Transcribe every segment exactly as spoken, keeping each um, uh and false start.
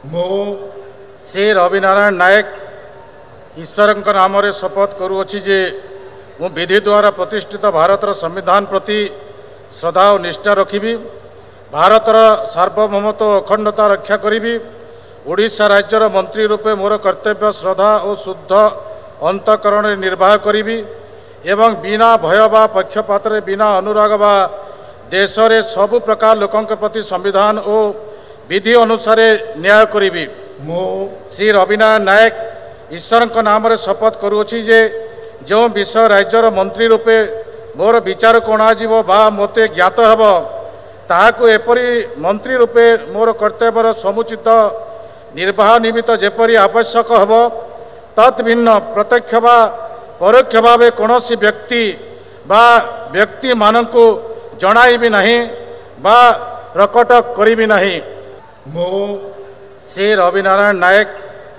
मु श्री रविनारायण नायक ईश्वर नाम शपथ करुअछि जे मु विधि द्वारा प्रतिष्ठित भारतर संविधान प्रति श्रद्धा और निष्ठा रखिबी, भारतर सार्वभौमत्व और अखंडता रक्षा करी, ओडिशा राज्यर मंत्री रूपे मोर कर्तव्य श्रद्धा और शुद्ध अंतकरण निर्वाह करी एवं बिना भय बा पक्षपात बिना अनुराग बा देश रे सबु प्रकार लोकों के प्रति संविधान और विधि अनुसार न्याय करी। मु श्री रविनारायण नायक ईश्वर नाम शपथ करुअछि जे जो विषय राज्यर मंत्री रूपे मोर विचार को अणाजिव बा मते ज्ञात हेब ताहाकु एपरी मंत्री रूपे मोर कर्तव्यर समुचित निर्वाह निमित्त जेपरी आवश्यक हेब तत् भिन्न प्रत्यक्ष बा परोक्ष भावे कौनसी व्यक्ति बा व्यक्ति मानकु जणाइबी नहीं बा प्रकट करिबी नहीं। मु श्री रविनारायण नायक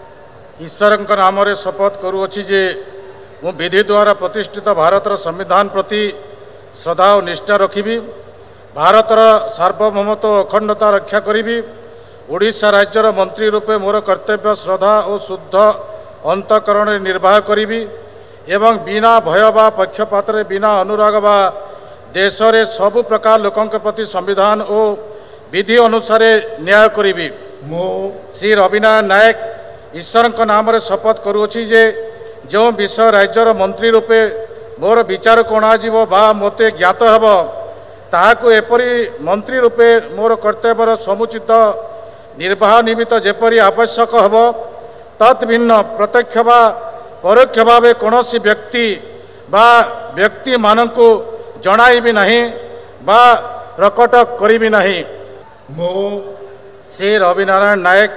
ईश्वर नाम शपथ करुअछि जे मु विधि द्वारा प्रतिष्ठित भारतर संविधान प्रति श्रद्धा और निष्ठा रखिबी, भारतर सार्वभौमत्व और अखंडता रक्षा करी, ओडिशा राज्यर मंत्री रूपे मोर कर्तव्य श्रद्धा और शुद्ध अंतकरण निर्वाह करी एवं बिना भय बा पक्षपात बिना अनुराग बा देश रे सबु प्रकार लोकों के प्रति संविधान और विधि अनुसार न्याय करी। मु श्री रविनारायण नायक ईश्वर नाम शपथ करुअछि जे जो विषय राज्यर मंत्री रूपे मोर विचार को अणाजिव बा मते ज्ञात हेब ताहाकु एपरी मंत्री रूपे मोर कर्तव्यर समुचित निर्वाह निमित्त जेपरी आवश्यक हेब तत् भिन्न प्रत्यक्ष बा परोक्ष भावे कौनसी व्यक्ति बा व्यक्ति मानकु जणाइबी नहीं बा प्रकट करिबी नहीं। मु श्री रविनारायण नायक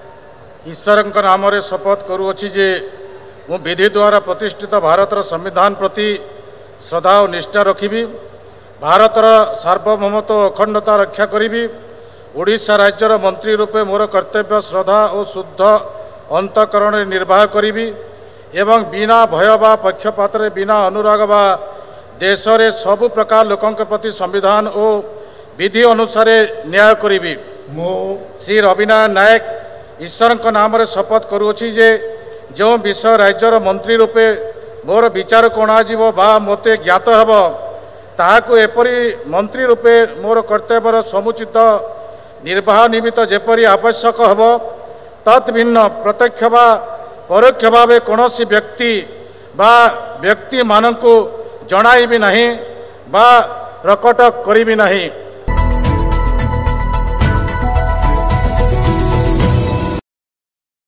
ईश्वर नाम शपथ करुअछि जे मु विधि द्वारा प्रतिष्ठित भारतर संविधान प्रति श्रद्धा और निष्ठा रखिबी, भारतर सार्वभौमत्व और अखंडता रक्षा करी, ओडिशा राज्यर मंत्री रूपे मोर कर्तव्य श्रद्धा और शुद्ध अंतकरण निर्वाह करी एवं बिना भय बा पक्षपात बिना अनुराग बा देश रे सबु प्रकार लोकों के प्रति संविधान और विधि अनुसार न्याय करी। मु श्री रविनारायण नायक ईश्वर नाम शपथ करुअछि जे जो विषय राज्यर मंत्री रूपे मोर विचार को अणाजिव बा मते ज्ञात हेब ताहाकु एपरी मंत्री रूपे मोर कर्तव्यर समुचित निर्वाह निमित्त जेपरी आवश्यक हेब तत् भिन्न प्रत्यक्ष बा परोक्ष भावे कौनसी व्यक्ति बा व्यक्ति मानकु जणाइबी नहीं बा प्रकट करिबी नहीं।